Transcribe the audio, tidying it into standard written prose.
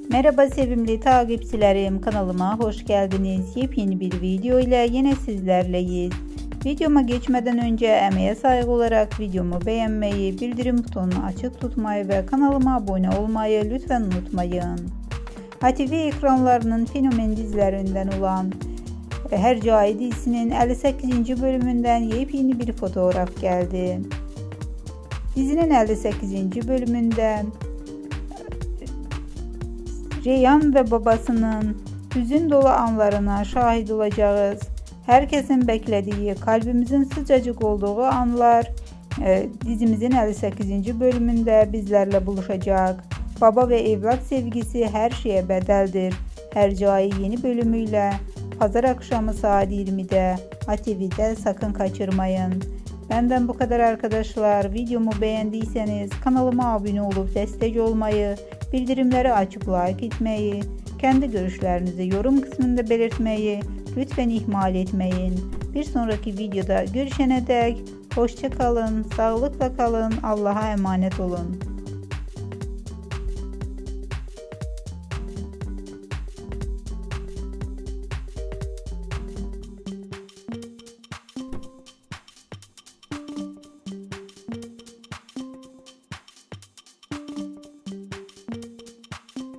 Merhaba sevimli takipçilerim, kanalıma hoş geldiniz. Yepyeni bir video ile yine sizlerleyiz. Videoma geçmeden önce emeğe saygı olarak videomu beğenmeyi, bildirim butonunu açık tutmayı ve kanalıma abone olmayı lütfen unutmayın. ATV ekranlarının fenomen dizilerinden olan Hercai dizisinin 58. bölümünden yepyeni bir fotoğraf geldi. Dizinin 58. bölümünden Reyhan ve babasının hüzün dolu anlarına şahit olacağız. Herkesin beklediği, kalbimizin sıcacık olduğu anlar dizimizin 58. bölümünde bizlerle buluşacak. Baba ve evlat sevgisi her şeye bedeldir. Hercai yeni bölümüyle pazar akşamı saat 20'de ATV'de sakın kaçırmayın. Benden bu kadar arkadaşlar. Videomu beğendiyseniz kanalıma abone olup destek olmayı, bildirimleri açıp like etmeyi, kendi görüşlerinizi yorum kısmında belirtmeyi lütfen ihmal etmeyin. Bir sonraki videoda görüşene dek hoşça kalın, sağlıkla kalın, Allah'a emanet olun.